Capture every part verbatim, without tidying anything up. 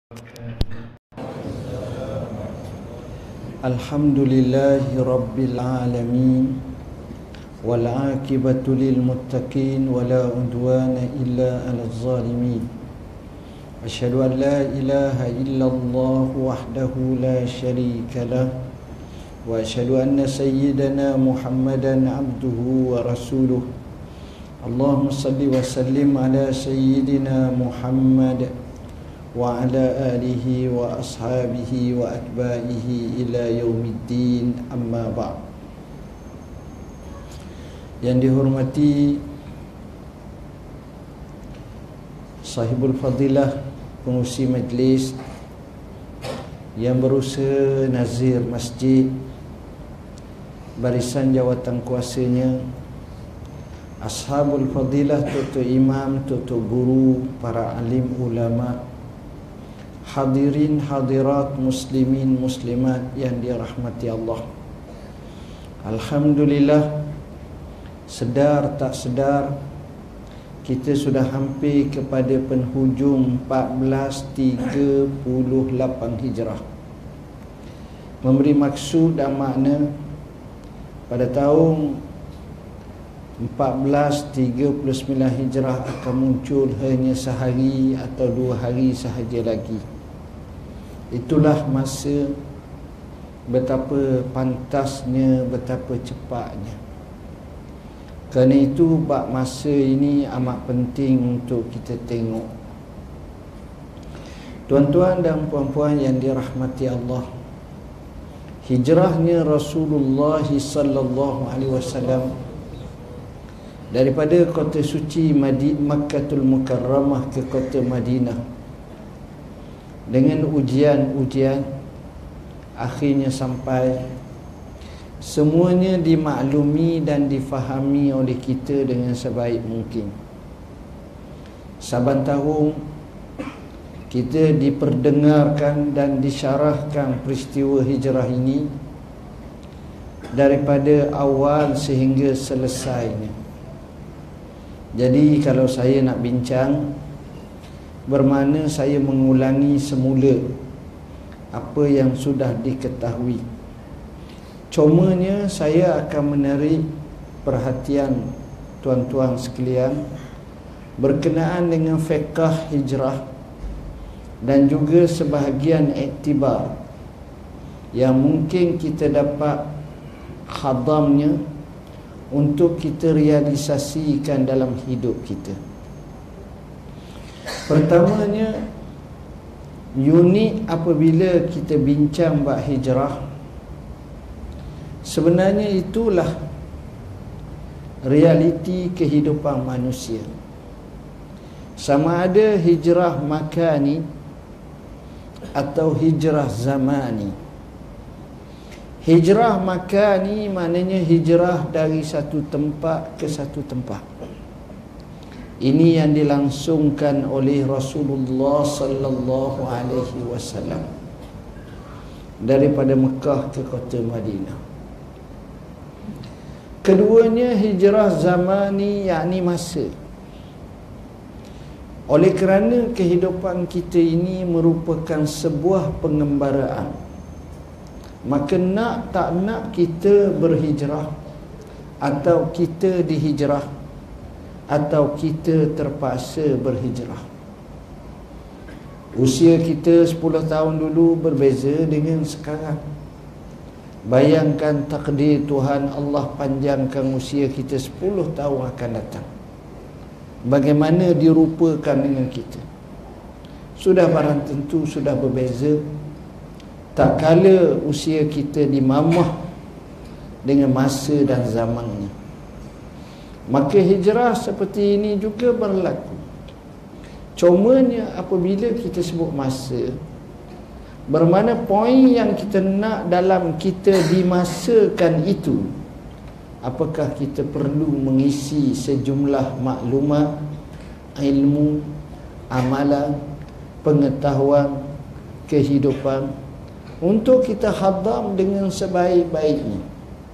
Alhamdulillahi Rabbil Alamin, wal aqibatu lil muttaqin, wala udwana illa alal zalimin. Asyhadu an la ilaha illallah wahdahu la syarika lah, wa asyhadu anna sayyidana Muhammadan abduhu wa rasuluh. Allahumma salli wa sallim ala sayyidina Muhammad wa ala alihi wa ashabihi wa atba'ihi ila yaumiddin, amma ba'd. Yang dihormati sahibul fadilah, pengurusi majlis yang berusaha nazir masjid, barisan jawatan kuasanya, ashabul fadilah, tutu imam, tutu guru, para alim ulama, hadirin hadirat, muslimin muslimat yang dirahmati Allah. Alhamdulillah, sedar tak sedar kita sudah hampir kepada penhujung empat belas tiga puluh lapan Hijrah. Memberi maksud dan makna pada tahun empat belas tiga puluh sembilan Hijrah akan muncul hanya sehari atau dua hari sahaja lagi. Itulah masa betapa pantasnya, betapa cepatnya. Kerana itu bab masa ini amat penting untuk kita tengok. Tuan-tuan dan puan-puan yang dirahmati Allah, hijrahnya Rasulullah sallallahu alaihi wasallam daripada kota suci Makkatul Mukarramah ke kota Madinah dengan ujian-ujian, akhirnya sampai semuanya dimaklumi dan difahami oleh kita dengan sebaik mungkin. Saban tahun kita diperdengarkan dan disyarahkan peristiwa hijrah ini daripada awal sehingga selesainya. Jadi kalau saya nak bincang, bermakna saya mengulangi semula apa yang sudah diketahui. Cumanya saya akan menarik perhatian tuan-tuan sekalian berkenaan dengan fiqh hijrah dan juga sebahagian iktibar yang mungkin kita dapat khadamnya untuk kita realisasikan dalam hidup kita. Pertamanya, unik apabila kita bincang bab hijrah, sebenarnya itulah realiti kehidupan manusia. Sama ada hijrah makani atau hijrah zamani. Hijrah makani maknanya hijrah dari satu tempat ke satu tempat. Ini yang dilangsungkan oleh Rasulullah sallallahu alaihi wasallam daripada Mekah ke kota Madinah. Keduanya hijrah zamani, yakni masa. Oleh kerana kehidupan kita ini merupakan sebuah pengembaraan, maka nak tak nak kita berhijrah, atau kita dihijrah, atau kita terpaksa berhijrah. Usia kita sepuluh tahun dulu berbeza dengan sekarang. Bayangkan takdir Tuhan, Allah panjangkan usia kita sepuluh tahun akan datang, bagaimana dirupakan dengan kita. Sudah barang tentu sudah berbeza. Tak kala usia kita dimamah dengan masa dan zamannya. Maka hijrah seperti ini juga berlaku. Cumanya apabila kita sebut masa, bermakna poin yang kita nak dalam kita dimasakan itu, apakah kita perlu mengisi sejumlah maklumat, ilmu, amalan, pengetahuan, kehidupan untuk kita hadam dengan sebaik-baiknya.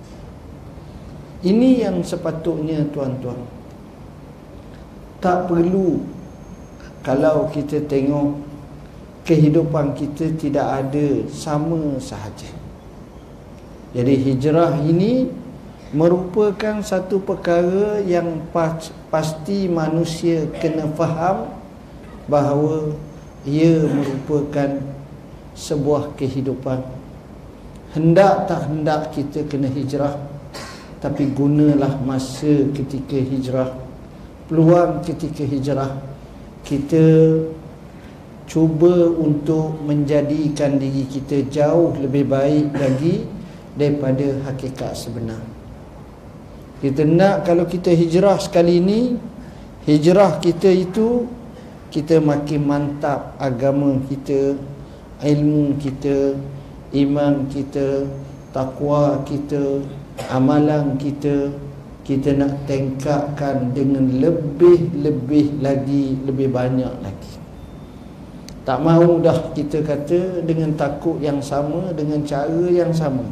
Ini yang sepatutnya tuan-tuan. Tak perlu, kalau kita tengok kehidupan kita tidak ada sama sahaja. Jadi hijrah ini merupakan satu perkara yang pasti manusia kena faham bahawa ia merupakan sebuah kehidupan. Hendak tak hendak kita kena hijrah, tapi gunalah masa ketika hijrah, peluang ketika hijrah, kita cuba untuk menjadikan diri kita jauh lebih baik lagi daripada hakikat sebenar. Kita nak kalau kita hijrah sekali ini, hijrah kita itu kita makin mantap agama kita, ilmu kita, iman kita, takwa kita, amalan kita, kita nak tingkatkan dengan lebih-lebih lagi, lebih banyak lagi. Tak mahu dah kita kata dengan takut yang sama, dengan cara yang sama.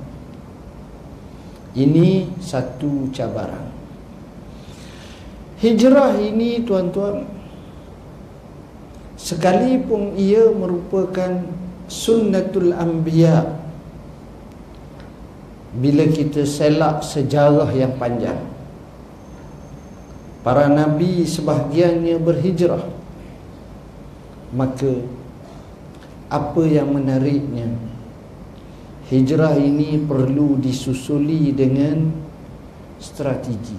Ini satu cabaran. Hijrah ini tuan-tuan, sekalipun ia merupakan sunnatul anbiya, bila kita selak sejarah yang panjang, para nabi sebahagiannya berhijrah, maka apa yang menariknya, hijrah ini perlu disusuli dengan strategi.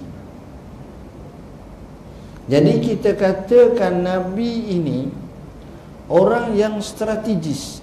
Jadi kita katakan nabi ini orang yang strategis.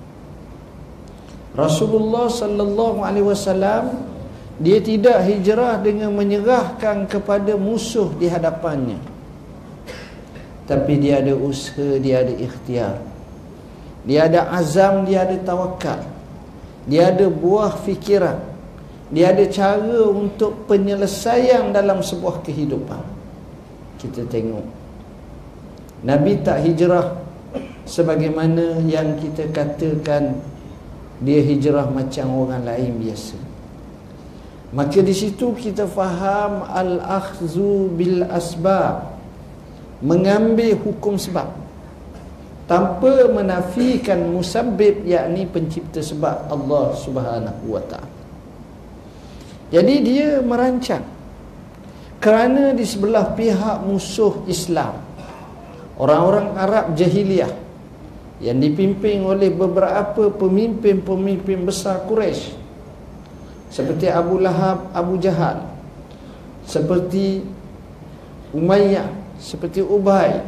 Rasulullah sallallahu alaihi wasallam dia tidak hijrah dengan menyerahkan kepada musuh di hadapannya, tapi dia ada usaha, dia ada ikhtiar, dia ada azam, dia ada tawakal, dia ada buah fikiran, dia ada cara untuk penyelesaian dalam sebuah kehidupan. Kita tengok Nabi tak hijrah sebagaimana yang kita katakan dia hijrah macam orang lain biasa. Maka di situ kita faham al-akhzu bil asbab, mengambil hukum sebab tanpa menafikan musabbib, yakni pencipta sebab, Allah Subhanahu wa taala. Jadi dia merancang kerana di sebelah pihak musuh Islam, orang-orang Arab jahiliyah yang dipimpin oleh beberapa pemimpin-pemimpin besar Quraisy, seperti Abu Lahab, Abu Jahal, seperti Umayyah, seperti Ubay.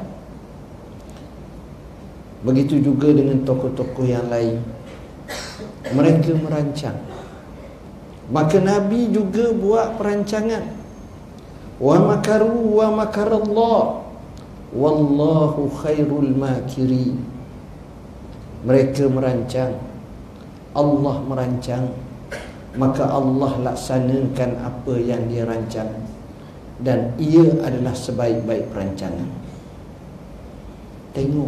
Begitu juga dengan tokoh-tokoh yang lain. Mereka merancang. Maka Nabi juga buat perancangan. Wa makaru wa makarallah wallahu khairul makirin. Mereka merancang, Allah merancang, maka Allah laksanakan apa yang dia rancang, dan ia adalah sebaik-baik perancangan. Tengok.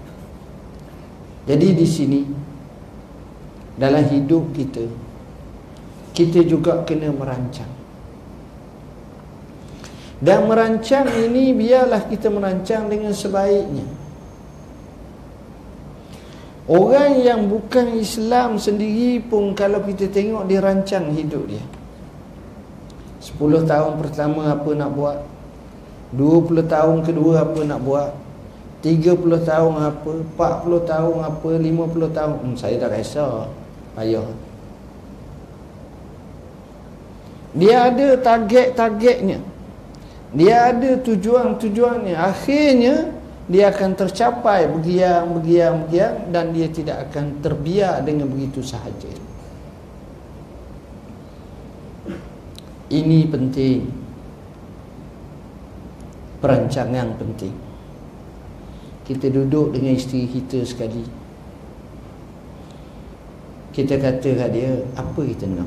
Jadi di sini dalam hidup kita, kita juga kena merancang. Dan merancang ini biarlah kita merancang dengan sebaiknya. Orang yang bukan Islam sendiri pun kalau kita tengok dia rancang hidup dia. Sepuluh tahun pertama apa nak buat, Dua puluh tahun kedua apa nak buat, Tiga puluh tahun apa, Empat puluh tahun apa, Lima puluh tahun, hmm, saya dah rasa payah. Dia ada target-targetnya, dia ada tujuan-tujuannya. Akhirnya dia akan tercapai begiang, begiang, begiang, dan dia tidak akan terbiar dengan begitu sahaja. Ini penting. Perancangan penting. Kita duduk dengan isteri kita sekali, kita kata kat dia, apa kita nak?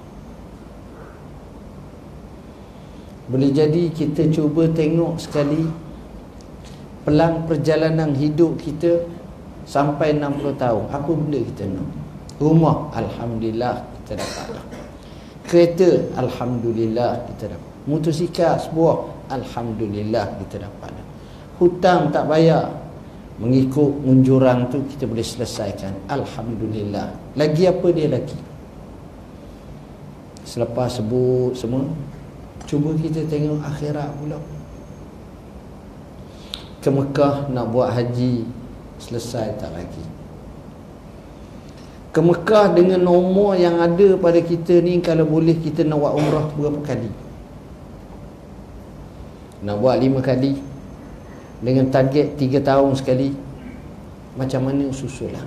Boleh jadi kita cuba tengok sekali pelang perjalanan hidup kita sampai enam puluh tahun. Apa benda kita nak? Rumah, Alhamdulillah kita dapat. Kereta, Alhamdulillah kita dapat. Motosikal sebuah, Alhamdulillah kita dapat. Hutang tak bayar, mengikut munjurang tu kita boleh selesaikan, alhamdulillah. Lagi apa dia lagi? Selepas sebut semua, cuba kita tengok akhirat pula. Ke Mekah nak buat haji, selesai tak lagi. Ke Mekah dengan umur yang ada pada kita ni, kalau boleh kita nak buat umrah berapa kali? Nak buat lima kali dengan target tiga tahun sekali. Macam mana susulah,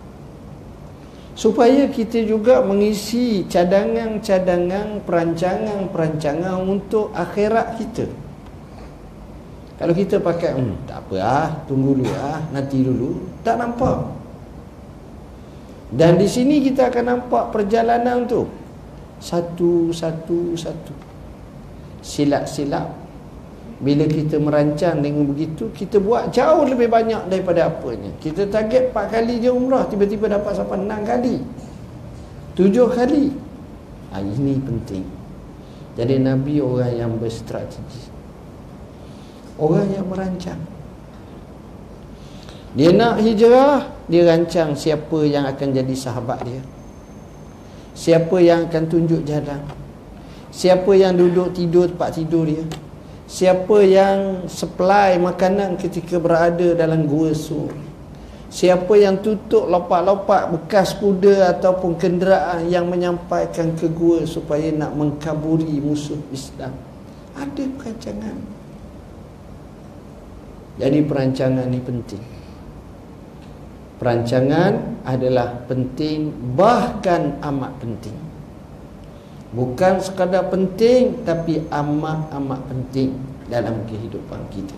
supaya kita juga mengisi cadangan-cadangan, perancangan-perancangan untuk akhirat kita. Kalau kita pakai hmm, tak apa ah, tunggu dulu ah, nanti dulu, tak nampak. Dan di sini kita akan nampak perjalanan tu satu satu satu, silap-silap. Bila kita merancang dengan begitu, kita buat jauh lebih banyak daripada apanya. Kita target empat kali je umrah, tiba-tiba dapat sampai enam kali, tujuh kali. Ha, ini penting. Jadi Nabi orang yang berstrategi, orang yang merancang. Dia nak hijrah, dia rancang siapa yang akan jadi sahabat dia, siapa yang akan tunjuk jalan, siapa yang duduk tidur tempat tidur dia, siapa yang supply makanan ketika berada dalam gua Sur, siapa yang tutup lopak-lopak bekas kuda ataupun kenderaan yang menyampaikan ke gua supaya nak mengkaburi musuh Islam. Ada perancangan. Jadi perancangan ni penting. Perancangan adalah penting, bahkan amat penting. Bukan sekadar penting, tapi amat-amat penting dalam kehidupan kita.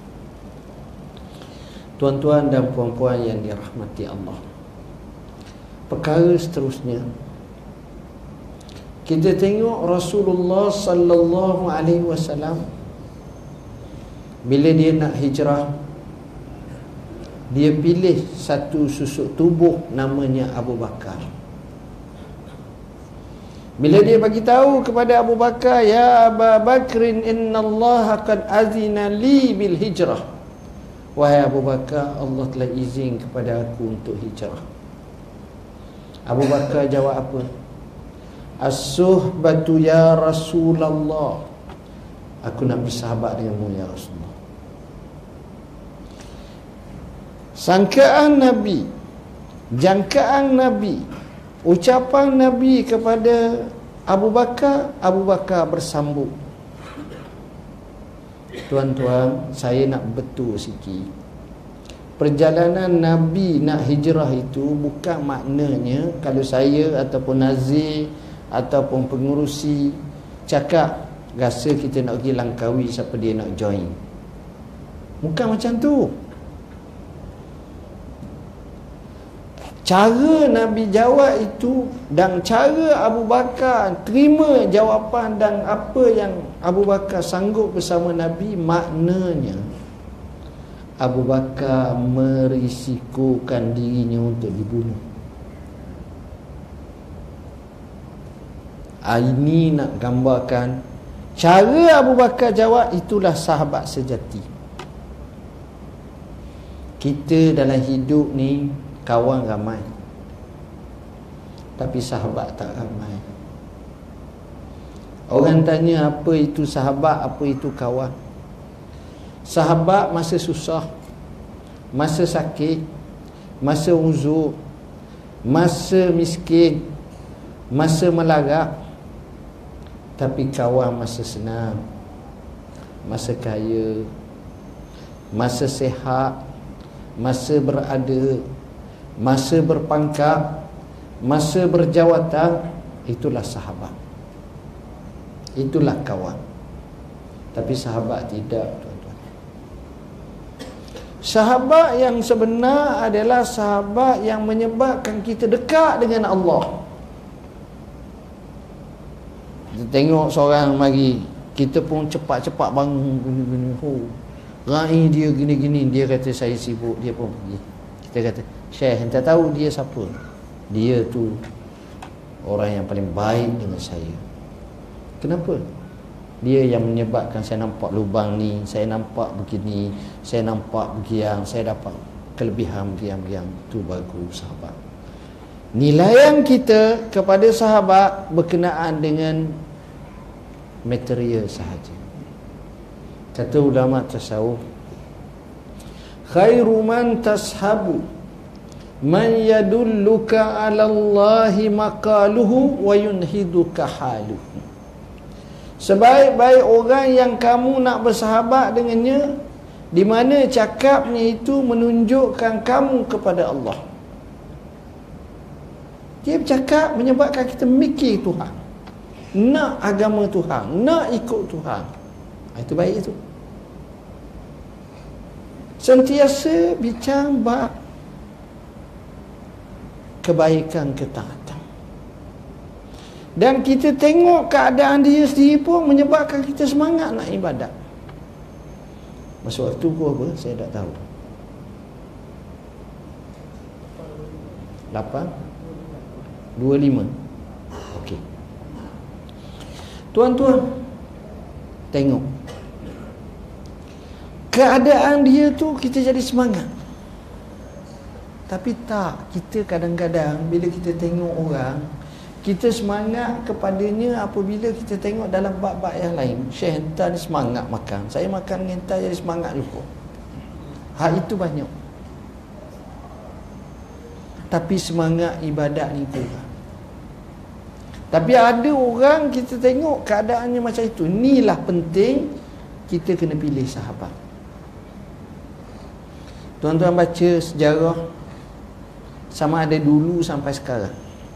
Tuan-tuan dan puan-puan yang dirahmati Allah, perkara seterusnya, kita tengok Rasulullah sallallahu alaihi wasallam bila dia nak hijrah, dia pilih satu susuk tubuh namanya Abu Bakar. Bila dia bagi tahu kepada Abu Bakar, ya Abu Bakrin, innallaha qad azina li bil hijrah. Wahai Abu Bakar, Allah telah izin kepada aku untuk hijrah. Abu Bakar jawab apa? As-suhbatu ya Rasulullah. Aku nak bersahabat denganmu ya Rasulullah. Sangkaan Nabi, jangkaan Nabi, ucapan Nabi kepada Abu Bakar, Abu Bakar bersambung. Tuan-tuan, saya nak betul sikit. Perjalanan Nabi nak hijrah itu bukan maknanya kalau saya ataupun Nazir ataupun pengurusi cakap rasa kita nak pergi Langkawi, siapa dia nak join. Bukan macam tu. Cara Nabi jawab itu dan cara Abu Bakar terima jawapan dan apa yang Abu Bakar sanggup bersama Nabi, maknanya Abu Bakar merisikokan dirinya untuk dibunuh. Ini nak gambarkan cara Abu Bakar jawab, itulah sahabat sejati. Kita dalam hidup ni kawan ramai, tapi sahabat tak ramai. Orang tanya apa itu sahabat, apa itu kawan. Sahabat masa susah, masa sakit, masa uzur, masa miskin, masa melarat. Tapi kawan masa senang, masa kaya, masa sehat, masa berada, masa berpangkat, masa berjawatan, itulah sahabat, itulah kawan. Tapi sahabat tidak, tuan-tuan. Sahabat yang sebenar adalah sahabat yang menyebabkan kita dekat dengan Allah. Kita tengok seorang mari, kita pun cepat-cepat bangun gini-gini. Oh, rai dia gini-gini, dia kata saya sibuk, dia pun pergi. Kita kata, Syekh, entah tahu dia siapa. Dia tu orang yang paling baik dengan saya. Kenapa? Dia yang menyebabkan saya nampak lubang ni, saya nampak begini, saya nampak begiang, saya dapat. kelebihan yang yang tu bagus sahabat. Nilaian kita kepada sahabat berkenaan dengan material sahaja. Kata ulama tasawuf, khairu man tashabu man yadulluka ala Allahi maqaluhu wa yunhiduka haluhu. Sebaik-baik orang yang kamu nak bersahabat dengannya, di mana cakapnya itu menunjukkan kamu kepada Allah. Dia bercakap menyebabkan kita mikir Tuhan, nak agama Tuhan, nak ikut Tuhan. Itu baik itu. Sentiasa bincang bab kebaikan ketaatan. Dan kita tengok keadaan dia sendiri pun menyebabkan kita semangat nak ibadat. Masa waktu ku apa? Saya tak tahu. lapan dua puluh lima. Okey. Tuan-tuan, tengok keadaan dia tu, kita jadi semangat. Tapi tak, kita kadang-kadang bila kita tengok orang, kita semangat kepadanya apabila kita tengok dalam bab-bab yang lain. Syekh hentar ni semangat makan, saya makan dengan hentar jadi semangat juga. Hal itu banyak. Tapi semangat ibadat ni kurang. Tapi ada orang kita tengok keadaannya macam itu. Inilah penting kita kena pilih sahabat. Tuan-tuan baca sejarah sama ada dulu sampai sekarang,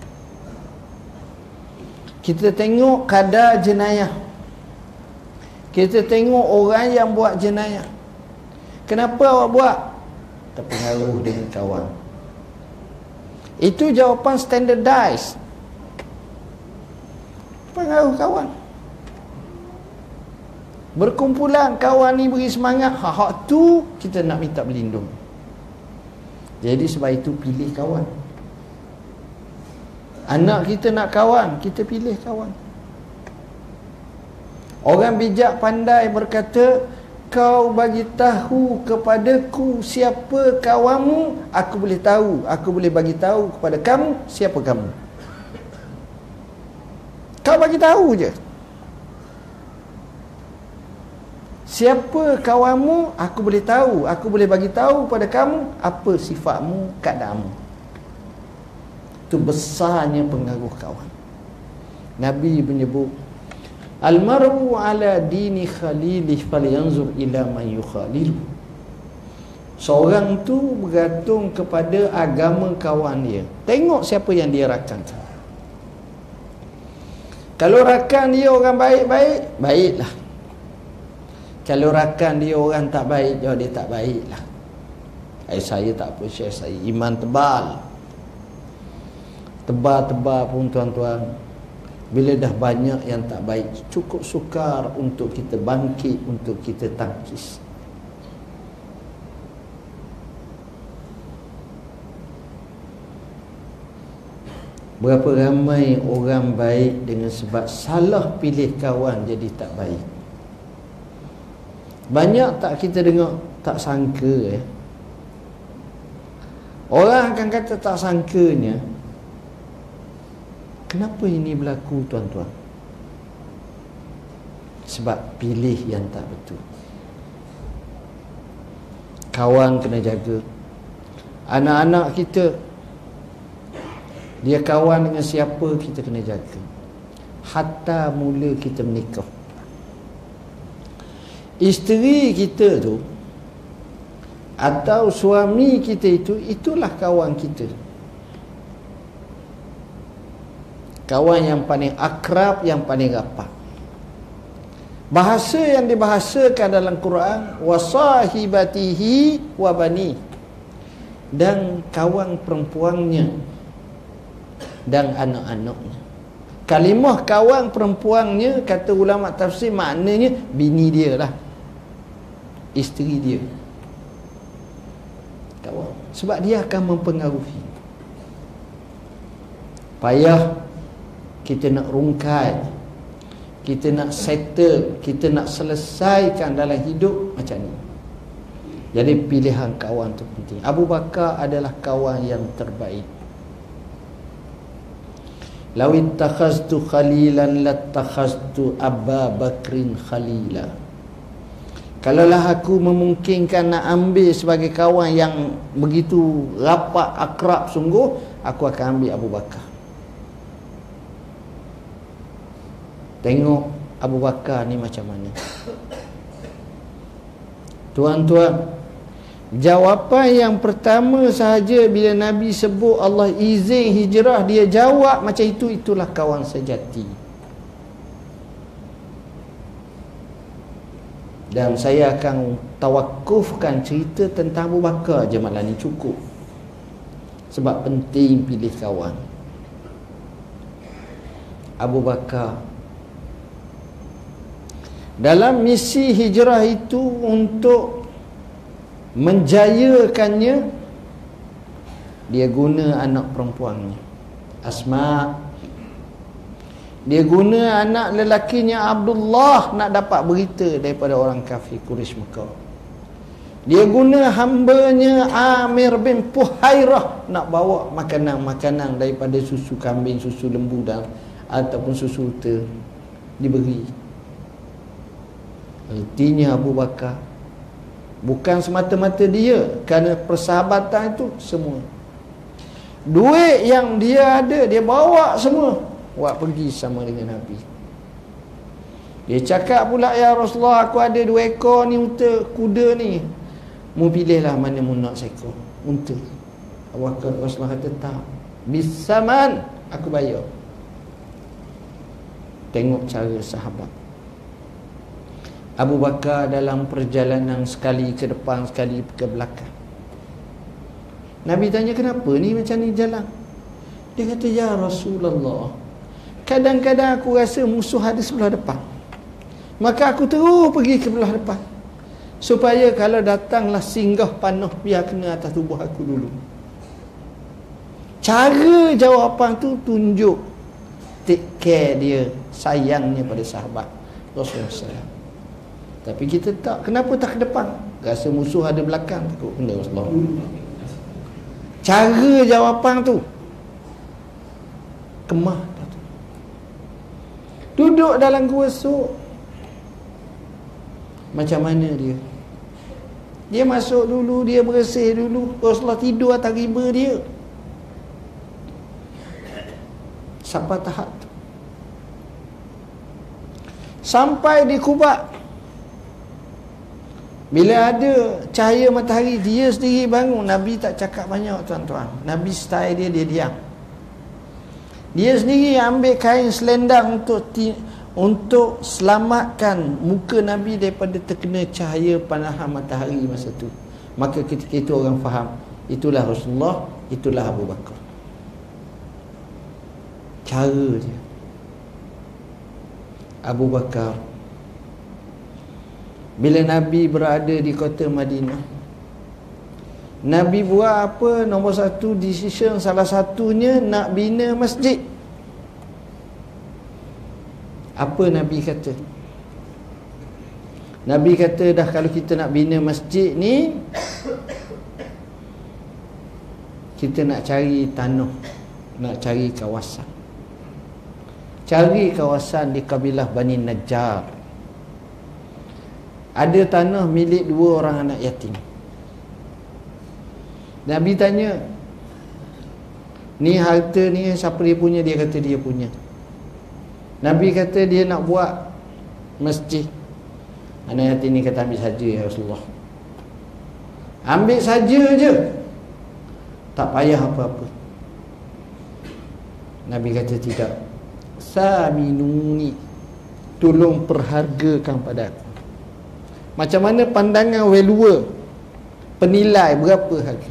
kita tengok kadar jenayah, kita tengok orang yang buat jenayah. Kenapa awak buat? Terpengaruh dengan kawan. Itu jawapan standardized. Pengaruh kawan. Berkumpulan kawan ni beri semangat, hak tu kita nak minta berlindung. Jadi sebab itu pilih kawan. Anak kita nak kawan, kita pilih kawan. Orang bijak pandai berkata, kau bagi tahu kepadaku siapa kawanmu, aku boleh tahu, aku boleh bagi tahu kepada kamu siapa kamu. Kau bagi tahu je. Siapa kawanmu, aku boleh tahu, aku boleh bagi tahu pada kamu apa sifatmu, keadaanmu. Itu besarnya pengaruh kawan. Nabi menyebut, al-mar'u ala dini khalilih falyanzur ila man yukhalilu. Seorang tu bergantung kepada agama kawan dia. Tengok siapa yang dia rakankan. Kalau rakan dia orang baik-baik, baiklah. Kalau rakan dia orang tak baik, jauh dia tak baiklah. Eh, saya tak apa, Syekh, saya iman tebal. Tebal-tebal pun tuan-tuan, bila dah banyak yang tak baik, cukup sukar untuk kita bangkit, untuk kita tangkis. Berapa ramai orang baik dengan sebab salah pilih kawan jadi tak baik. Banyak tak kita dengar, tak sangka eh. Orang akan kata tak sangkanya. Kenapa ini berlaku tuan-tuan? Sebab pilih yang tak betul. Kawan kena jaga. Anak-anak kita, dia kawan dengan siapa, kita kena jaga. Hatta mula kita menikah. Isteri kita tu atau suami kita itu, itulah kawan kita. Kawan yang paling akrab, yang paling rapat. Bahasa yang dibahasakan dalam Quran, wasahibatihi wa bani, dan kawan perempuannya dan anak-anaknya. Kalimah kawan perempuannya, kata ulama tafsir, maknanya bini dia lah, isteri dia. Kawan. Sebab dia akan mempengaruhi. Payah kita nak rungkai, kita nak settle, kita nak selesaikan dalam hidup macam ni. Jadi pilihan kawan itu penting. Abu Bakar adalah kawan yang terbaik. Law ittakhaztu khalilan lattakhaztu Aba Bakrin khalila. Kalaulah aku memungkinkan nak ambil sebagai kawan yang begitu rapat, akrab sungguh, aku akan ambil Abu Bakar. Tengok Abu Bakar ni macam mana. Tuan-tuan, jawapan yang pertama sahaja bila Nabi sebut Allah izin hijrah, dia jawab macam itu, itulah kawan sejati. Dan saya akan tawakufkan cerita tentang Abu Bakar je malam ni, cukup. Sebab penting pilih kawan. Abu Bakar dalam misi hijrah itu, untuk menjayakannya, dia guna anak perempuannya Asma. Dia guna anak lelakinya Abdullah nak dapat berita daripada orang kafir Quraisy Mekah. Dia guna hambanya Amir bin Puhairah nak bawa makanan-makanan daripada susu kambing, susu lembu dan ataupun susu unta diberi. Artinya Abu Bakar bukan semata-mata dia, kerana persahabatan itu semua. Duit yang dia ada dia bawa semua, buat pergi sama dengan Nabi. Dia cakap pula, ya Rasulullah, aku ada dua ekor ni unta, kuda ni, mu pilihlah mana mu nak seekor unta. Abu Bakar, Rasulullah kata tak, bisaman, aku bayar. Tengok cara sahabat. Abu Bakar dalam perjalanan sekali ke depan, sekali ke belakang. Nabi tanya, kenapa ni macam ni jalan? Dia kata, ya Rasulullah, kadang-kadang aku rasa musuh ada sebelah depan, maka aku terus pergi ke belah depan, supaya kalau datanglah singgah panah, biar kena atas tubuh aku dulu. Cara jawapan tu tunjuk take care dia, sayangnya pada sahabat Rasulullah sallallahu alaihi wasallam. Tapi kita tak. Kenapa tak ke depan? Rasa musuh ada belakang, takut kena Rasulullah. Cara jawapan tu kemah. Duduk dalam gua sok, macam mana dia? Dia masuk dulu, dia bersih dulu. Rasulullah tidur atas riba dia. Sampai tahap tu. Sampai di Kuba, bila ada cahaya matahari, dia sendiri bangun. Nabi tak cakap banyak, tuan-tuan. Nabi style dia, dia diam. Dia sendiri ambil kain selendang untuk untuk selamatkan muka Nabi daripada terkena cahaya panahan matahari masa tu. Maka ketika itu orang faham, itulah Rasulullah, itulah Abu Bakar. Cara dia. Abu Bakar, bila Nabi berada di kota Madinah, Nabi buat apa? Nombor satu decision, salah satunya nak bina masjid. Apa Nabi kata? Nabi kata, dah kalau kita nak bina masjid ni, kita nak cari tanah, nak cari kawasan. Cari kawasan di kabilah Bani Najjar. Ada tanah milik dua orang anak yatim. Nabi tanya, ni harta ni siapa dia punya? Dia kata dia punya. Nabi kata dia nak buat masjid. Anak yatim ni kata, ambil saja ya Rasulullah. Ambil saja je, tak payah apa-apa. Nabi kata tidak. Saminuni, tolong perhargakan pada aku. Macam mana pandangan valuer, penilai berapa harga.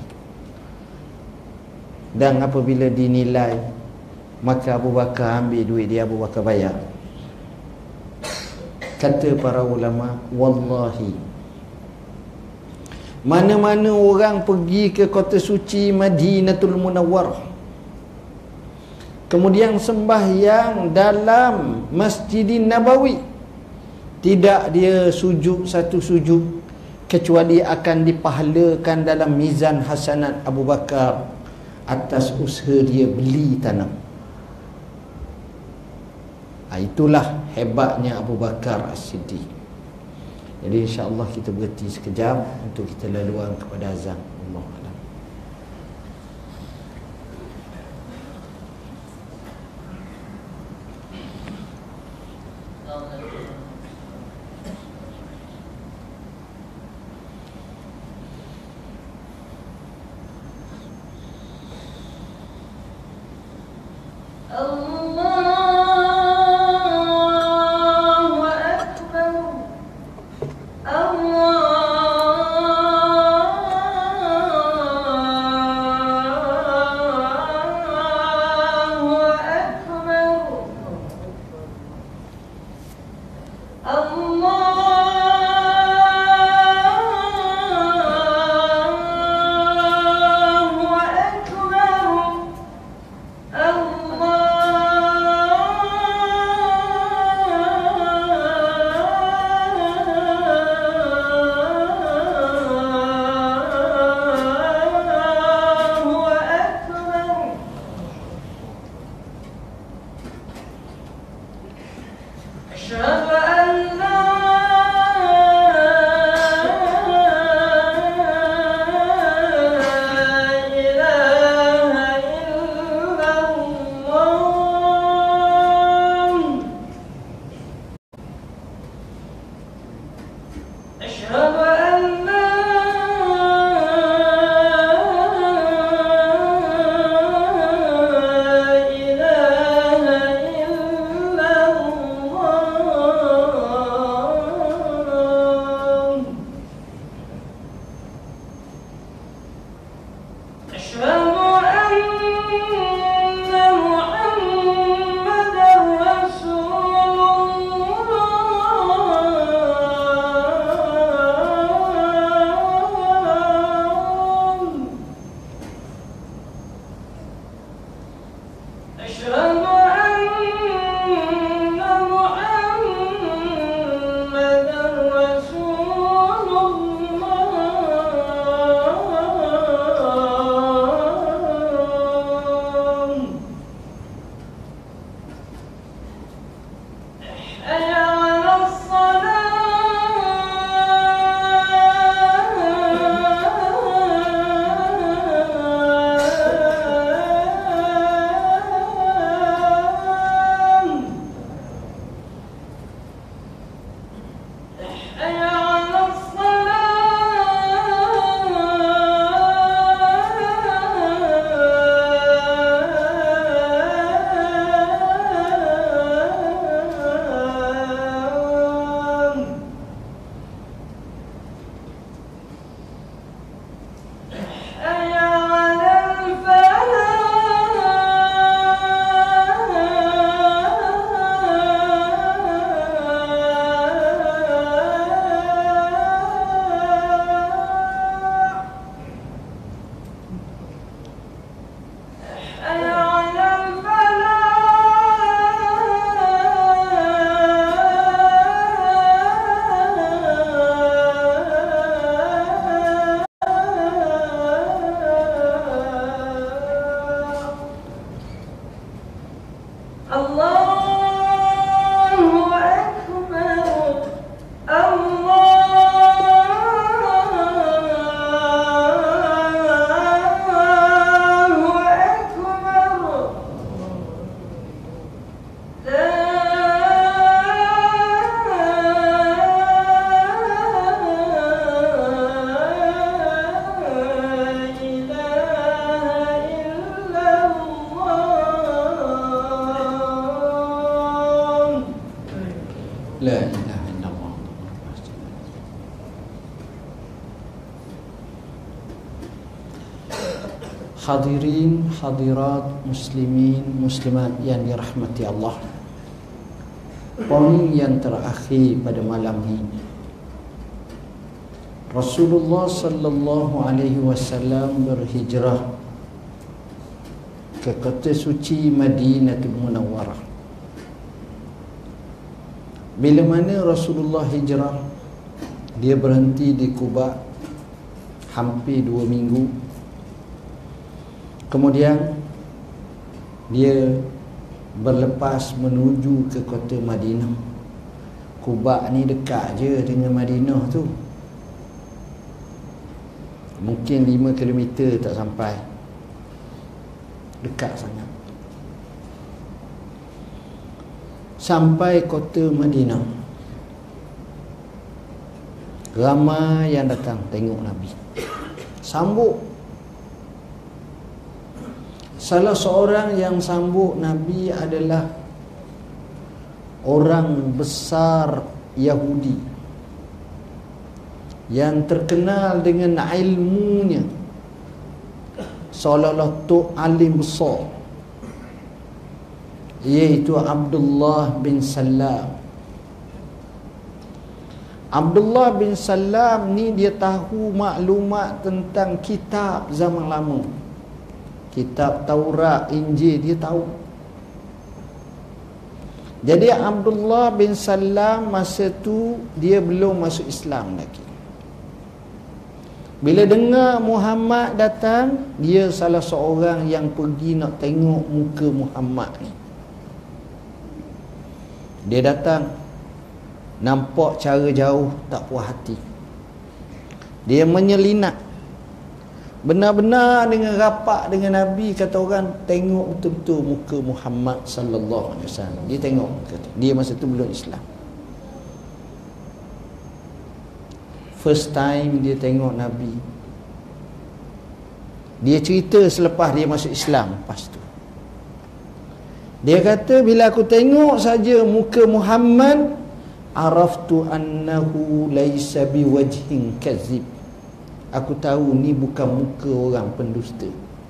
Dan apabila dinilai, maka Abu Bakar ambil duit dia, Abu Bakar bayar. Kata para ulama, wallahi, mana-mana orang pergi ke kota suci Madinatul Munawwarah, kemudian sembahyang dalam Masjidin Nabawi, tidak dia sujud satu sujud, kecuali akan dipahalakan dalam mizan hasanat Abu Bakar atas usaha dia beli tanam. Ha, itulah hebatnya Abu Bakar As-Siddiq. Jadi insya-Allah kita berhenti sekejap untuk kita laluan kepada azan. Allah Alam. La ilaha illallah. Hadirin, hadirat, muslimin, muslimat yang dirahmati Allah. Poin yang terakhir pada malam ini, Rasulullah sallallahu alaihi wasallam berhijrah ke kota suci Madinatul Munawwarah. Bila mana Rasulullah hijrah, Dia berhenti di Quba hampir dua minggu. Kemudian dia berlepas menuju ke kota Madinah. Quba ni dekat je dengan Madinah tu, mungkin lima kilometer tak sampai, dekat sangat. Sampai kota Madinah, ramai yang datang tengok Nabi, sambut. Salah seorang yang sambut Nabi adalah orang besar Yahudi yang terkenal dengan ilmunya, seolah-olah tok alim besar, iaitu Abdullah bin Salam. Abdullah bin Salam ni dia tahu maklumat tentang kitab zaman lama, kitab Taurat, Injil dia tahu. Jadi Abdullah bin Salam masa tu dia belum masuk Islam lagi. Bila dengar Muhammad datang, dia salah seorang yang pergi nak tengok muka Muhammad ni. Dia datang, nampak cara jauh tak puas hati. Dia menyelinap, benar-benar dengan rapat dengan Nabi. Kata orang, tengok betul-betul muka Muhammad sallallahu alaihi wasallam. Dia tengok muka tu. Dia masa tu belum Islam. First time dia tengok Nabi. Dia cerita selepas dia masuk Islam. Lepas tu dia kata, bila aku tengok saja muka Muhammad, araftu annahu laisa biwajhin kazib. Aku tahu ni bukan muka orang pendusta.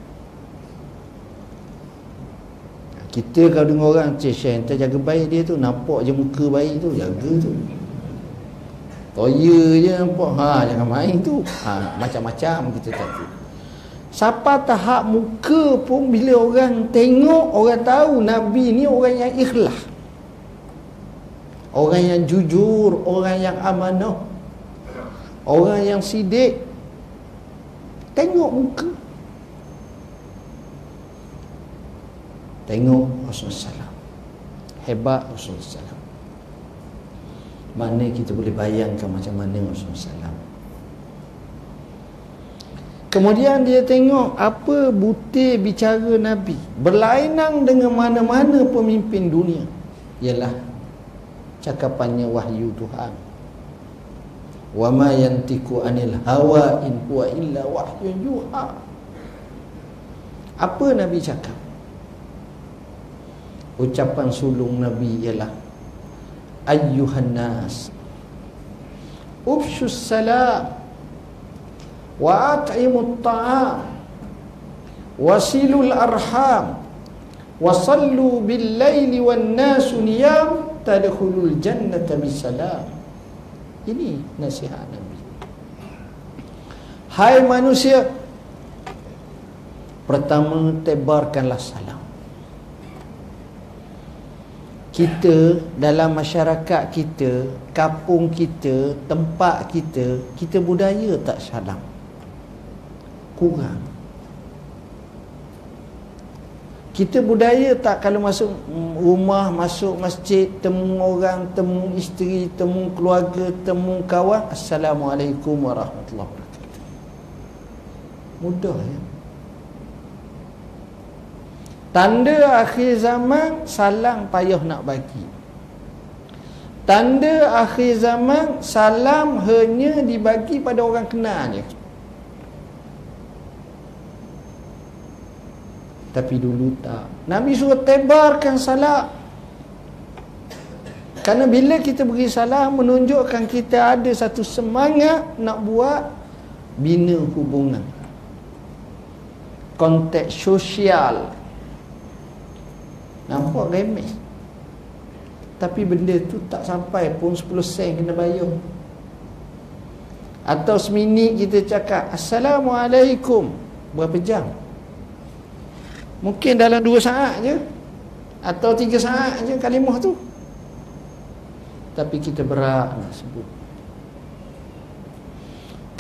Kita kalau dengar orang, cik Syekh, ente jaga baik dia tu, nampak je muka baik tu, jaga tu. Toya je nampak, ha, jangan main tu. Ha, macam-macam kita tahu. Siapa tahap muka pun, bila orang tengok, orang tahu Nabi ni orang yang ikhlas, orang yang jujur, orang yang amanah, orang yang sidik. Tengok muka, tengok Rasulullah sallallahu alaihi wasallam. Hebat Rasulullah sallallahu alaihi wasallam. Mana kita boleh bayangkan macam mana Rasulullah sallallahu alaihi wasallam. Kemudian dia tengok apa butir bicara Nabi, berlainan dengan mana-mana pemimpin dunia, ialah cakapannya wahyu Tuhan. Wa ma yantiqu anil hawa in huwa illa wahyun yuha. Apa Nabi cakap? Ucapan sulung Nabi ialah, ayyuhan nas ufshus salam wa at'imut ta'am wasilul arham wasallu bil laili wan nasu niyam tadkhulul jannata bisalam. Ini nasihat Nabi. Hai manusia, pertama, tebarkanlah salam. Kita dalam masyarakat kita, kampung kita, tempat kita, kita budaya tak salam, kurang. Kita budaya tak, kalau masuk rumah, masuk masjid, temu orang, temu isteri, temu keluarga, temu kawan, Assalamualaikum warahmatullahi wabarakatuh. Mudah ya. Tanda akhir zaman, salam payah nak bagi. Tanda akhir zaman, salam hanya dibagi pada orang kenal je. Tapi dulu tak. Nabi suruh tebarkan salam. Kerana bila kita beri salam, menunjukkan kita ada satu semangat nak buat bina hubungan, konteks sosial. Nampak remeh, tapi benda tu tak sampai pun sepuluh sen kena bayar. Atau seminit kita cakap Assalamualaikum, berapa jam? Mungkin dalam dua saat je, atau tiga saat je kalimah tu. Tapi kita berat nak sebut.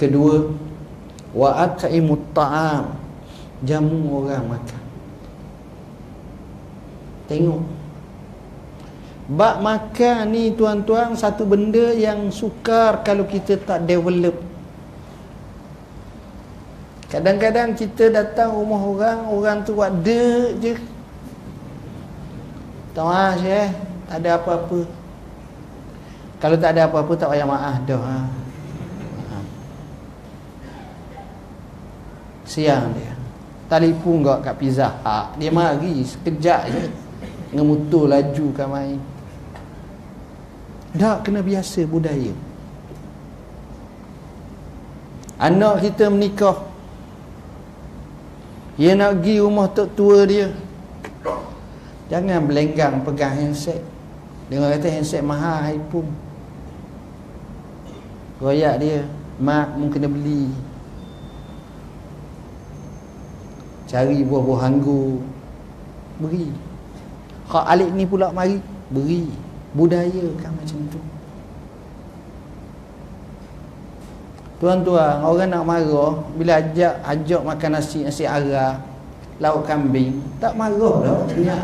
Kedua, wa at'imut ta'am, jamu orang makan. Tengok, bak makan ni tuan-tuan satu benda yang sukar kalau kita tak develop. Kadang-kadang kita datang rumah orang, orang tu buat dek je. Tak maaf Syekh, tak ada apa-apa. Kalau tak ada apa-apa tak payah maaf dah. Ha. Ha. Siang dia telefon gak kat Pizza Hut, dia mari sekejap je dengan motor laju kan main. Dah kena biasa budaya. Anak kita menikah, dia nak pergi rumah tok tua dia, jangan belenggang pegang handset. Dia kata handset mahal iPhone. Royak dia, mak mu kena beli. Cari buah-buah anggur, beri. Kak alik ni pula mari, beri. Budaya kan macam tu. Tuan-tuan, orang nak marah bila ajak ajak makan nasi nasi arah, lauk kambing, tak marah dah punya.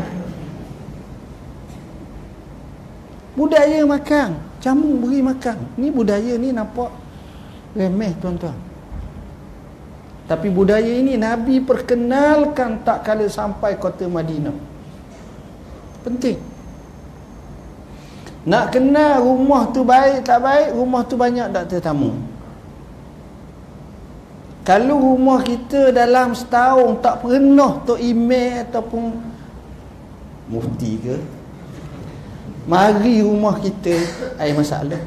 Budaya makan, jamu beri makan. Ni budaya ni nampak remeh tuan-tuan. Tapi budaya ini Nabi perkenalkan tak kala sampai kota Madinah. Penting. Nak kenal rumah tu baik tak baik, rumah tu banyak tak tetamu. Kalau rumah kita dalam setahun tak pernah tok email ataupun mufti ke mari rumah kita, ada masalah.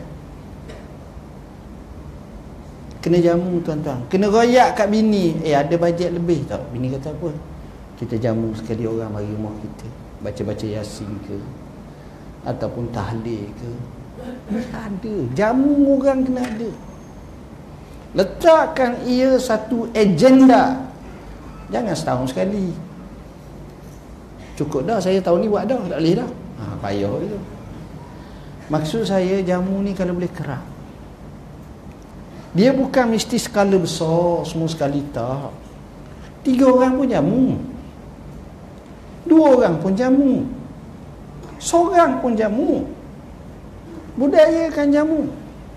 Kena jamu tuan-tuan, kena royak kat bini. Eh ada bajet lebih tak? Bini kata apa? Kita jamu sekali orang mari rumah kita, baca-baca Yasin ke ataupun tahlil ke. Ada jamu orang, kena ada. Letakkan ia satu agenda. Jangan setahun sekali. Cukup dah saya tahun ni buat dah, tak boleh dah. Ha, payah itu. Maksud saya jamu ni kalau boleh kerap. Dia bukan mesti skala besar semua sekali, tak. Tiga orang pun jamu, dua orang pun jamu, seorang pun jamu. Budayakan jamu.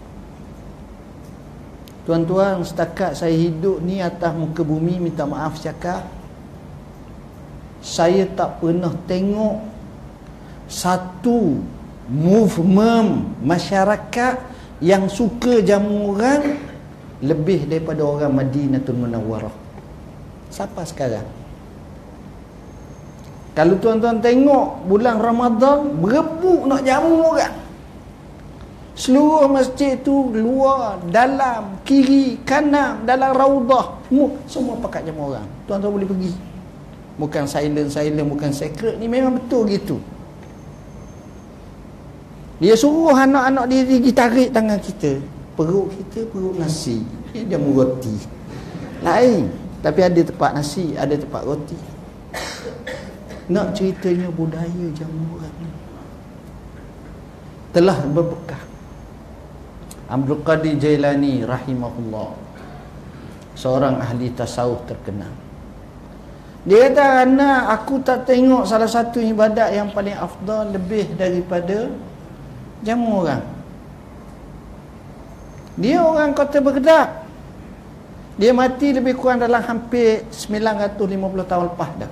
Tuan-tuan, setakat saya hidup ni atas muka bumi, minta maaf cakap, saya tak pernah tengok satu movement masyarakat yang suka jamu orang lebih daripada orang Madinatul Munawwarah. Siapa sekarang? Kalau tuan-tuan tengok bulan Ramadan, berebut nak jamu orang. Seluruh masjid tu, luar, dalam, kiri, kanan, dalam raudah, semua pakat jamu orang. Tuan-tuan boleh pergi. Bukan silent-silent, bukan secret. Ni memang betul gitu. Dia suruh anak-anak dia pergi tarik tangan kita. Perut kita perut nasi, dia jamu roti lain. Tapi ada tempat nasi, ada tempat roti. Nak ceritanya budaya jamu orang ni telah berbekas. Abdul Qadir Jailani rahimahullah, seorang ahli tasawuf terkenal, dia kata, anak aku tak tengok salah satu ibadat yang paling afdal lebih daripada jamu orang. Dia orang Kota Baghdad, dia mati lebih kurang dalam hampir sembilan ratus lima puluh tahun lepas dah.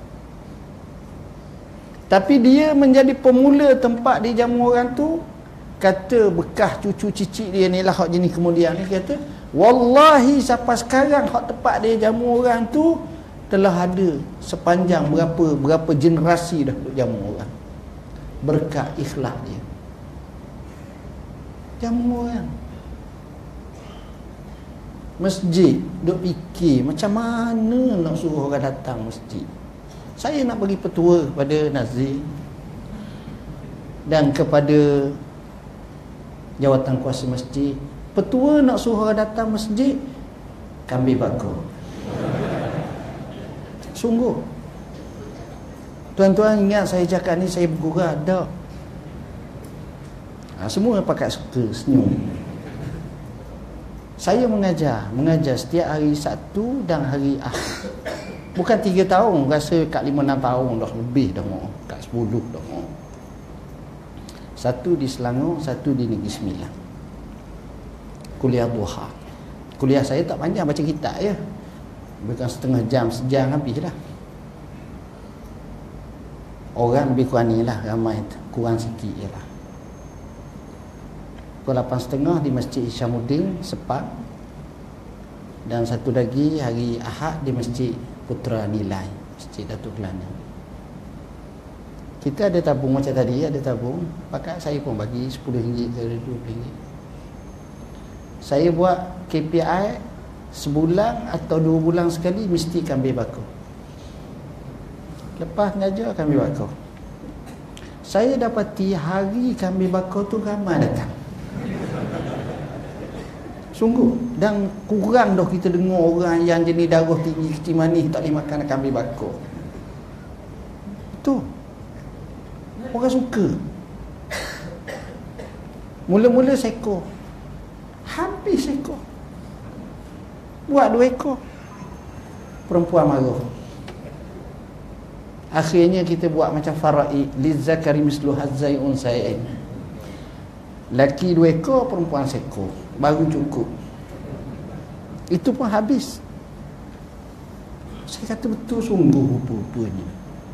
Tapi dia menjadi pemula tempat di jamu orang tu. Kata bekas cucu cicit dia ni lah hak jenis kemudian ni, kata wallahi sampai sekarang hak tempat dia jamu orang tu telah ada sepanjang berapa berapa generasi dah jamu orang, berkat ikhlas dia jamu orang. Masjid duk fikir macam mana nak suruh orang datang masjid. Saya nak bagi petua kepada Nazir dan kepada jawatan kuasa masjid. Petua nak suruh orang datang masjid, kambing bakar. Sungguh. Tuan-tuan ingat saya cakap ni saya bergurau tak? Ha, semua pakat suka senyum. Saya mengajar, mengajar setiap hari Sabtu dan hari Ahad. Bukan tiga tahun, rasa kat lima enam tahun dah lebih dah, kat sepuluh dah. Satu di Selangor, satu di Negeri Sembilan. Kuliah duha. Kuliah saya tak panjang, baca kitab je. Bukan setengah jam, sejam habis dah. Orang lebih kurang ni lah, ramai kurang sikit je lah. Pukul lapan setengah di Masjid Isyamuddin Sepang, dan satu lagi hari Ahad di Masjid Putra Nilai, Masjid Datuk Kelana. Kita ada tabung macam tadi, ada tabung. Pakat saya pun bagi sepuluh ringgit ke dua puluh ringgit. Saya buat K P I sebulan atau dua bulan sekali mesti kambing bakar. Lepas mengajar kambing bakar. Saya dapati hari kambing bakar tu ramai datang. Sungguh. Dan kurang dah kita dengar orang yang jenis darah tinggi kecil manis tak boleh makan kambing bakar. Betul. Orang suka. Mula-mula seekor, habis seekor. Buat dua ekor. Perempuan marah. Akhirnya kita buat macam fara'i, lizzakari mislu hazzai unsayain. Laki dua ekor, perempuan seekor, baru cukup. Itu pun habis. Saya kata betul sungguh rupa-rupanya.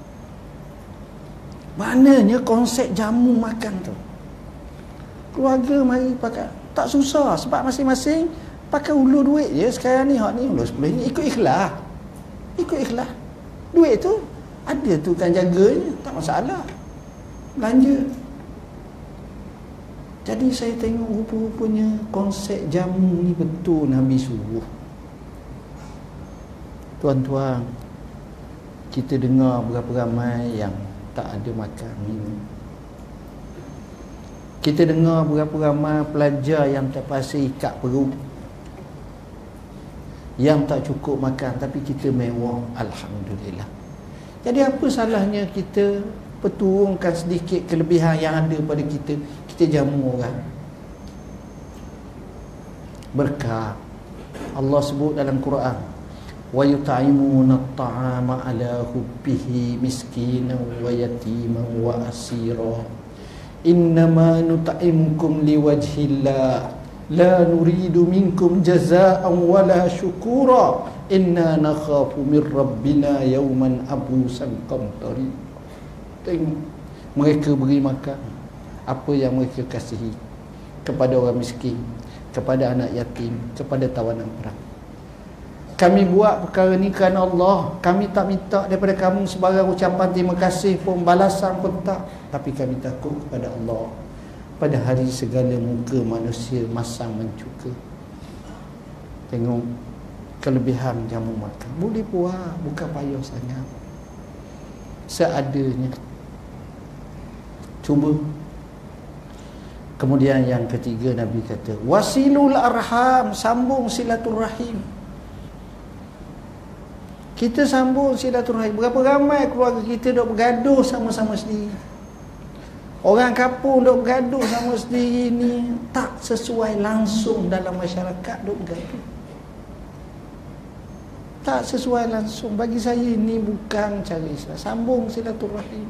Maknanya konsep jamu makan tu, keluarga mari pakai, tak susah. Sebab masing-masing pakai ulur duit je. Sekarang ni hak ni ulur sepuluh ni, ikut ikhlas. Ikut ikhlas. Duit tu ada tu kan jaganya, tak masalah. Belanja. Jadi saya tengok rupa-rupanya konsep jamu ni betul Nabi suruh. Tuan-tuan, kita dengar berapa ramai yang tak ada makan minum. Kita dengar berapa ramai pelajar yang terpaksa ikat perut, yang tak cukup makan, tapi kita mewah, alhamdulillah. Jadi apa salahnya kita perturunkan sedikit kelebihan yang ada pada kita, kita jamu orang. Berkah. Allah sebut dalam Quran, wa yut'imuna at-ta'ama 'ala hubbihi miskinan wa yatiman wa asira. Innama nut'imukum liwajhillah la nuridu minkum jazaa'an wala syukura inna nakhafu min rabbina yawman abusan qamtari. Tengok, mereka beri makan apa yang mereka kasihi kepada orang miskin, kepada anak yatim, kepada tawanan perang. Kami buat perkara ni kerana Allah. Kami tak minta daripada kamu sebarang ucapan terima kasih pun, balasan pun tak. Tapi kami takut kepada Allah. Pada hari segala muka manusia masang mencuka. Tengok kelebihan jamu makan. Boleh buat, bukan payah sangat. Seadanya. Cuba. Kemudian yang ketiga Nabi kata, wasilul arham, sambung silaturahim. Kita sambung silaturahim. Berapa ramai keluarga kita dok bergaduh sama-sama sendiri. Orang kampung dok bergaduh sama sendiri ni tak sesuai langsung dalam masyarakat dok bergaduh. Tak sesuai langsung. Bagi saya ini bukan cara Islam. Sambung silaturahim.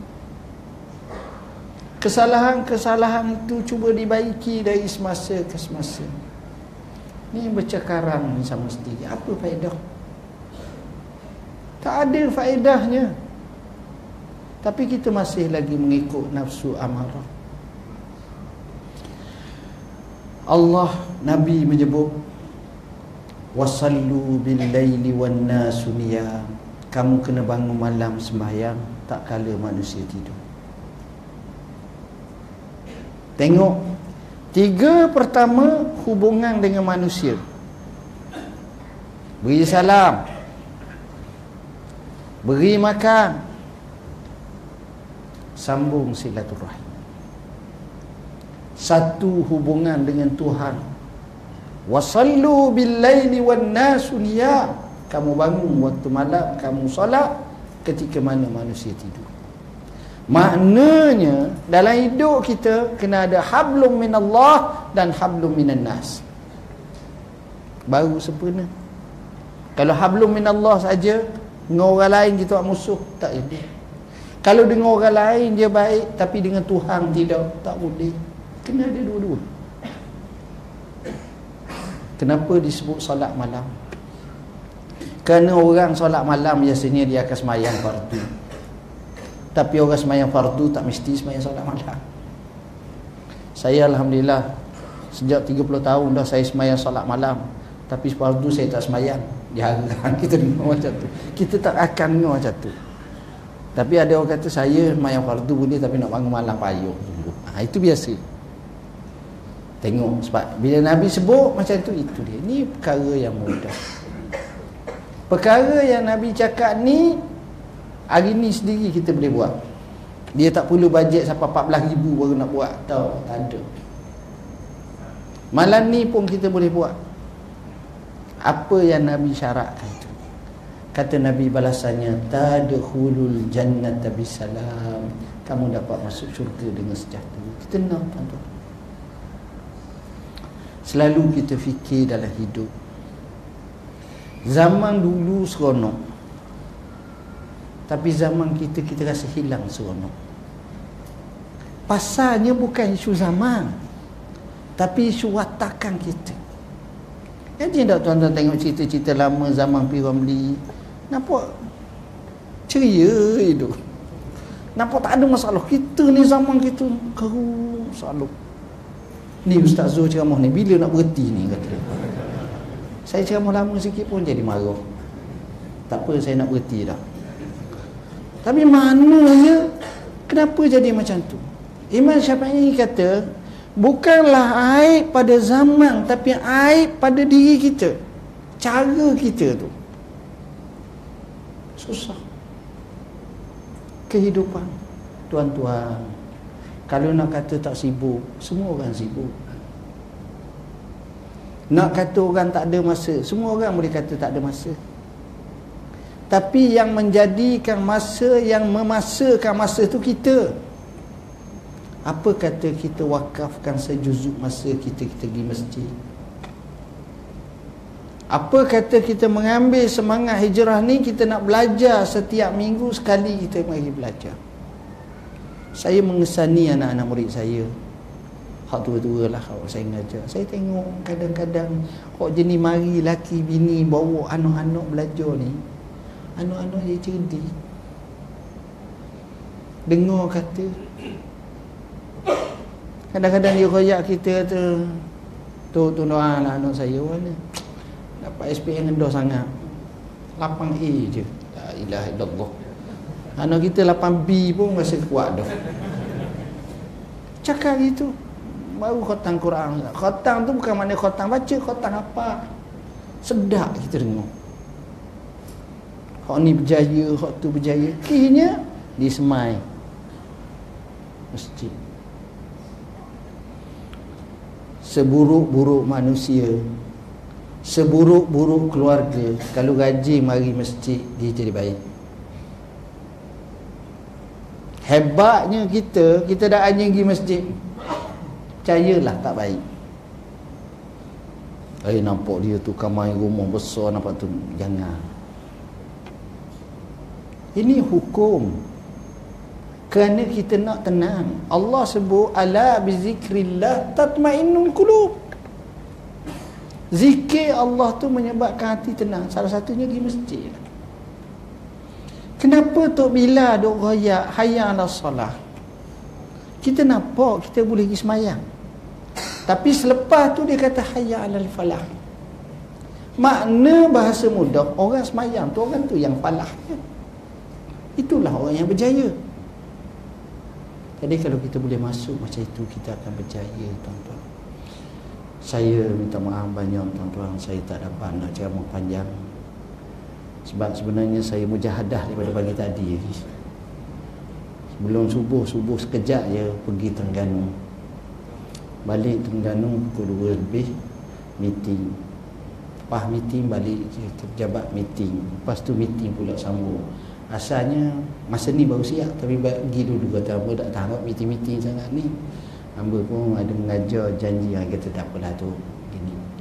Kesalahan-kesalahan itu cuba dibaiki dari semasa ke semasa. Ni bercakaran ni sama sendiri. Apa faedah? Tak ada faedahnya. Tapi kita masih lagi mengikut nafsu amarah. Allah, Nabi menyebut, wasallu bil laili wan nasu niyam. Kamu kena bangun malam sembahyang tak kala manusia tidur. Tengok, tiga pertama hubungan dengan manusia. Beri salam, beri makan, sambung silaturahim. Satu hubungan dengan Tuhan. Wasallu bil laili wan nasu niyam. Kamu bangun waktu malam, kamu solat ketika mana manusia tidur. Maknanya dalam hidup kita kena ada hablum minallah dan hablum minan nas. baru sempurna. Kalau hablum minallah saja, dengan orang lain kita buat musuh, tak boleh. Kalau dengan orang lain dia baik, tapi dengan Tuhan tidak, tak boleh. Kena ada dua-dua. Kenapa disebut solat malam? Kerana orang solat malam biasanya dia akan semayang fardu. Tapi orang semayang fardu tak mesti semayang solat malam. Saya alhamdulillah sejak tiga puluh tahun dah saya semayang solat malam, tapi fardu saya tak semayang. Jarang kita dengar macam tu. Kita tak akan dengar macam tu. Tapi ada orang kata saya semayang fardu boleh, tapi nak bangun malam payung tunggu. Ha, itu biasa. Tengok, sebab bila Nabi sebut macam tu, itu dia. Ni perkara yang mudah. Perkara yang Nabi cakap ni, hari ni sendiri kita boleh buat. Dia tak perlu bajet sampai empat belas ribu baru nak buat. Tahu, tak ada. Malam ni pun kita boleh buat apa yang Nabi syaratkan itu. Kata Nabi balasannya, tadkhulul jannata bisalam, kamu dapat masuk syurga dengan sejahtera. Kita nak, tuan-tuan. Selalu kita fikir dalam hidup, zaman dulu seronok, tapi zaman kita, kita rasa hilang seronok. Pasalnya bukan isu zaman, tapi isu watakan kita. Jadi tak tuan-tuan tengok cerita-cerita lama zaman P. Ramlee, nampak ceria hidup, nampak tak ada masalah. Kita ni zaman kita keruh selalu. Ni Ustaz Zul ceramah ni, bila nak berhenti ni, kata dia. Saya ceramah lama sikit pun jadi marah. Tak apa, saya nak berhenti dah. Tapi maknanya, kenapa jadi macam tu? Imam Syafi'i kata, bukanlah aib pada zaman, tapi aib pada diri kita. Cara kita tu susah. Kehidupan, tuan-tuan, kalau nak kata tak sibuk, semua orang sibuk. Nak kata orang tak ada masa, semua orang boleh kata tak ada masa. Tapi yang menjadikan masa, yang memasakan masa tu kita. Apa kata kita wakafkan sejuzuk masa kita, kita pergi masjid? Apa kata kita mengambil semangat hijrah ni, kita nak belajar setiap minggu sekali kita pergi belajar. Saya mengesani anak-anak murid saya, hak tua-tua lah kalau saya mengajar. Saya tengok kadang-kadang hak jenis mari laki bini bawa anak-anak belajar ni, anak-anak dia cerdik. Dengar kata, kadang-kadang dia royak kita tu, tu tu doa anak-anak saya mana dapat S P M rendah sangat, lapan A je, la ilaha illallah. Anak kita lapan B pun rasa kuat dah. Cakap gitu, baru khatam Quran. Khatam tu bukan makna khatam baca, khatam apa, sedap kita dengar. Hak ni berjaya, hak tu berjaya. Kihnya di semai masjid. Seburuk-buruk manusia, seburuk-buruk keluarga, kalau rajin mari masjid, dia jadi baik. Hebatnya kita, kita dah rajin pergi masjid, percayalah tak baik. Eh, nampak dia tu kamai rumah besar, nampak tu, jangan. Ini hukum. Kerana kita nak tenang. Allah sebut, ala bizikrillah tatmainnul qulub. Zikir Allah tu menyebabkan hati tenang. Salah satunya pergi masjid. Kenapa Tok Bila duk royak hayya 'alas solah? Kita nampak kita boleh pergi semayang, tapi selepas tu dia kata hayya 'alal falah. Makna bahasa mudah, orang semayang tu, orang tu yang falah. Itulah orang yang berjaya. Jadi kalau kita boleh masuk macam itu, kita akan berjaya, tuan-tuan. Saya minta maaf banyak, tuan-tuan, saya tak dapat nak ceramah panjang. Sebab sebenarnya saya mujahadah daripada pagi tadi. Sebelum subuh, subuh sekejap je pergi Terengganu. Balik Terengganu pukul dua lebih, meeting. Lepas meeting balik terjabat meeting. Lepas tu meeting pula sambung. Asalnya masa ni baru siap, tapi pergi dulu kata apa tak tahu meeting-meeting sangat ni. Hamba pun ada mengajar janji, kata tak apalah tu gini.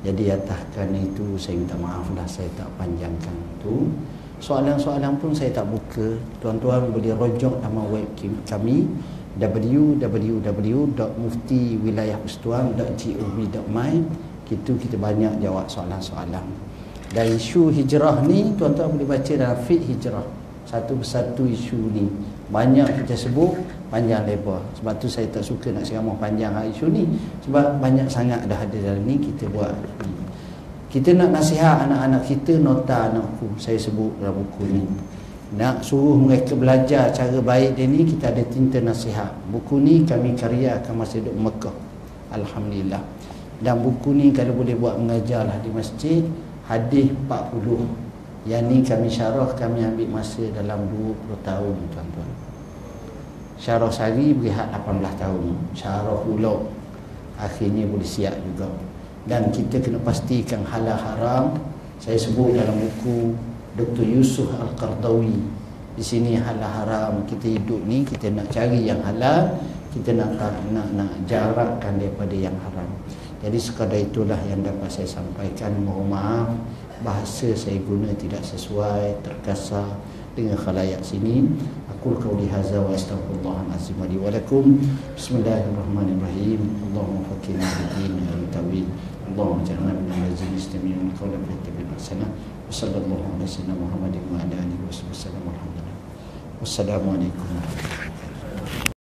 Jadi atas kerana itu saya minta maaf lah saya tak panjangkan tu. Soalan-soalan pun saya tak buka. Tuan-tuan boleh rojok nama web kami w w w dot mufti wilayah persatuan dot gov dot my. Itu kita banyak jawab soalan-soalan. Dan isu hijrah ni tuan-tuan boleh baca dalam fiqh hijrah. Satu persatu isu ni banyak kita sebut panjang lebar. Sebab tu saya tak suka nak ceramah panjang hal isu ni, sebab banyak sangat dah ada dalam ni. Kita buat ni, kita nak nasihat anak-anak kita, nota anakku saya sebut dalam buku ni. Nak suruh mereka belajar cara baik dia ni, kita ada tinta nasihat. Buku ni kami karyakan masa duduk Mekah, alhamdulillah. Dan buku ni kalau boleh buat mengajarlah di masjid. Hadis empat puluh. Yang ni kami syarah, kami ambil masa dalam dua puluh tahun tuan-tuan. Syarah sehari berehat lapan belas tahun. Syarah pula akhirnya boleh siap juga. Dan kita kena pastikan halal haram. Saya sebut dalam buku Doktor Yusuf Al-Qardawi. Di sini halal haram kita hidup ni, kita nak cari yang halal, kita nak nak nak jarakkan daripada yang haram. Jadi sekadar itulah yang dapat saya sampaikan. Mohon maaf bahasa saya guna tidak sesuai, terkasar dengan khalayak sini. Aku qauli hadza wa astaghfirullahalazim li wa lakum. Bismillahirrahmanirrahim. Allahumma faqqihna fid-din wa tawil. Allahumma ja'alna minal ladzina yastami'una al-qawla fayattabi'una ahsana. Wa sallallahu alaihi wa sallam Muhammadin wa ala alihi wa sahbihi wasallam. Wassalamu alaikum.